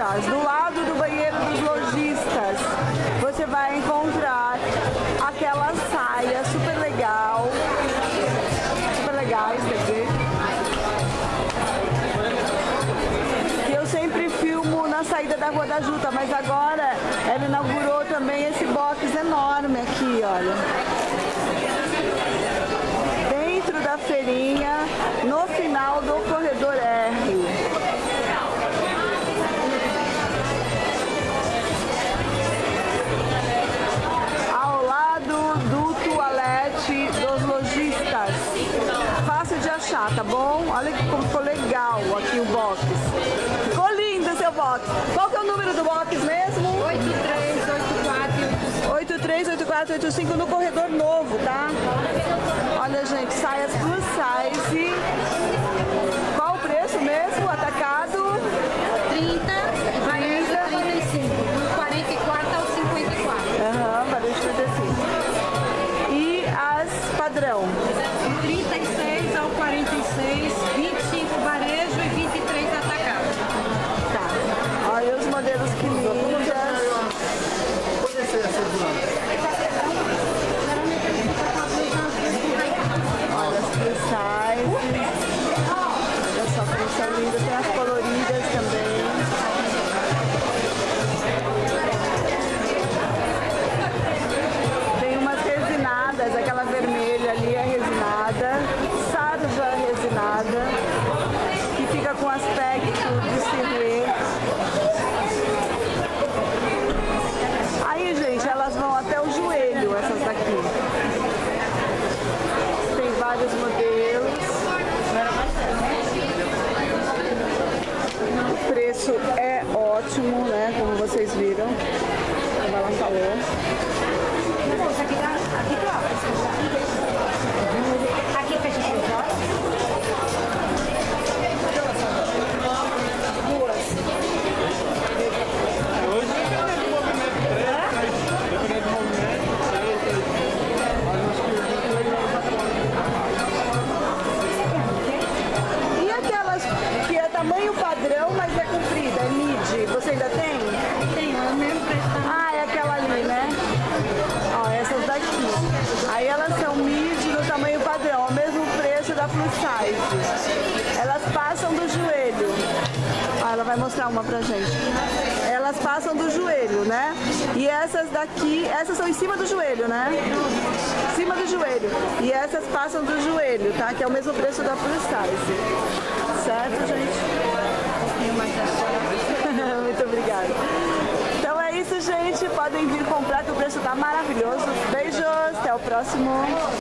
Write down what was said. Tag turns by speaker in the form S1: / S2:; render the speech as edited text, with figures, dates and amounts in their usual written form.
S1: lojistas. Do lado do banheiro dos lojistas, você vai encontrar aquela saia super legal, super legais, quer dizer, que eu sempre filmo na saída da Rua da Juta, mas agora ela inaugurou também esse box enorme aqui, olha. Dentro da feirinha, no final do corredor R. Ao lado do toalete dos lojistas. Fácil de achar, tá bom? Olha como ficou legal aqui o box. Ficou lindo seu box. Qual que é o número do box mesmo? 838485 no corredor novo, tá? Olha, gente, saias plus size. Qual o preço mesmo? Atacado?
S2: 30, varejo 35, do 44 ao 54.
S1: Aham, varejo 35. E as padrão?
S2: Do 36 ao 46, 25 varejo e 23 atacado.
S1: Tá. Olha os modelos que lindas. Olha as plus size. Olha só como são lindas. Tem as coloridas também. Tem umas resinadas. Aquela vermelha ali é resinada. Sarja resinada. Que fica com aspecto de cirrê. Aí, gente, elas vão até o joelho, essas daqui. Tem vários modelos. O preço é ótimo, né? Como vocês viram. Como ela falou.
S2: Aqui fecha as horas?
S1: E aquelas que é tamanho padrão, mas é comprida, é midi, você ainda tem?
S2: Tem, é o mesmo preço.
S1: Ah, é aquela ali, né? Ó, essas daqui. Aí elas são midi no tamanho padrão, o mesmo preço da plus size. Elas passam do joelho. Ó, ela vai mostrar uma pra gente. Elas passam do joelho, né? E essas daqui, essas são em cima do joelho, né? Em cima do joelho. E essas passam do joelho, tá? Que é o mesmo preço da plus size. Certo, gente? Muito obrigada. Então é isso, gente. Podem vir comprar que o preço tá maravilhoso. Beijos, até o próximo.